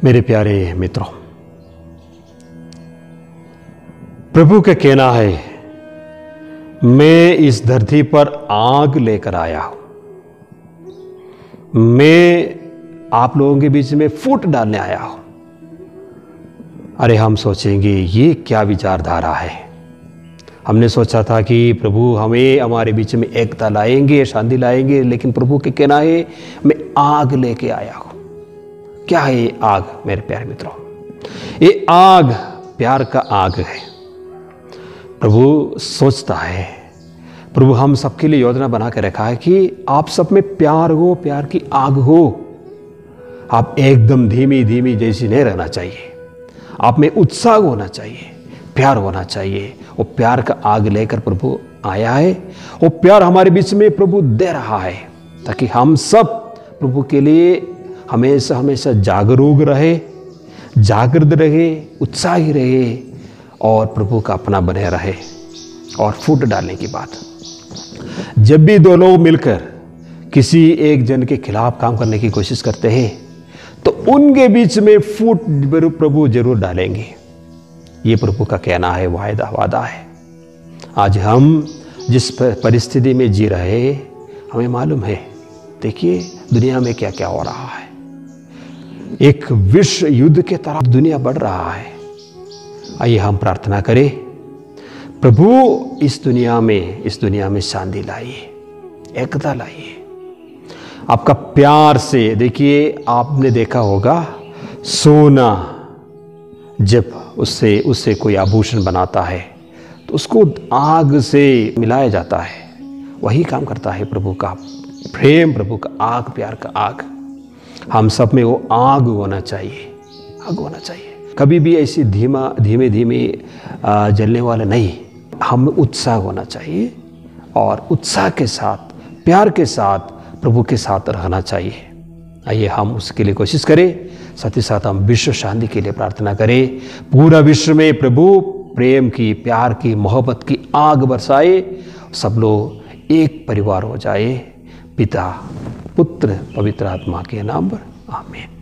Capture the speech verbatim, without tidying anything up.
मेरे प्यारे मित्रों, प्रभु का कहना है, मैं इस धरती पर आग लेकर आया हूं, मैं आप लोगों के बीच में फूट डालने आया हूं। अरे हम सोचेंगे ये क्या विचारधारा है। हमने सोचा था कि प्रभु हमें हमारे बीच में एकता लाएंगे, शांति लाएंगे, लेकिन प्रभु के कहना है मैं आग लेके आया हूं। क्या है ये आग मेरे प्यारे मित्रों? ये आग प्यार का आग है। प्रभु सोचता है, प्रभु हम सबके लिए योजना बना के रखा है कि आप सब में प्यार हो, प्यार की आग हो। आप एकदम धीमी धीमी जैसी नहीं रहना चाहिए, आप में उत्साह होना चाहिए, प्यार होना चाहिए। वो प्यार का आग लेकर प्रभु आया है। वो प्यार हमारे बीच में प्रभु दे रहा है ताकि हम सब प्रभु के लिए हमेशा हमेशा जागरूक रहे, जागृत रहे, उत्साही रहे और प्रभु का अपना बने रहे। और फूट डालने की बात, जब भी दो लोग मिलकर किसी एक जन के खिलाफ काम करने की कोशिश करते हैं तो उनके बीच में फूट प्रभु जरूर डालेंगे। ये प्रभु का कहना है, वायदा वादा है। आज हम जिस परिस्थिति में जी रहे हैं हमें मालूम है, देखिए दुनिया में क्या क्या हो रहा है। एक विश्व युद्ध के तरफ दुनिया बढ़ रहा है। आइए हम प्रार्थना करें, प्रभु इस दुनिया में इस दुनिया में शांति लाइए, एकता लाइए। आपका प्यार से, देखिए आपने देखा होगा सोना जब उससे उससे कोई आभूषण बनाता है तो उसको आग से मिलाया जाता है। वही काम करता है प्रभु का प्रेम, प्रभु का आग, प्यार का आग। हम सब में वो आग होना चाहिए, आग होना चाहिए। कभी भी ऐसी धीमा धीमे धीमे जलने वाला नहीं, हम उत्साह होना चाहिए और उत्साह के साथ, प्यार के साथ, प्रभु के साथ रहना चाहिए। आइए हम उसके लिए कोशिश करें। साथ ही साथ हम विश्व शांति के लिए प्रार्थना करें। पूरा विश्व में प्रभु प्रेम की, प्यार की, मोहब्बत की आग बरसाए। सब लोग एक परिवार हो जाए। पिता, पुत्र, पवित्र आत्मा के नाम पर आमीन।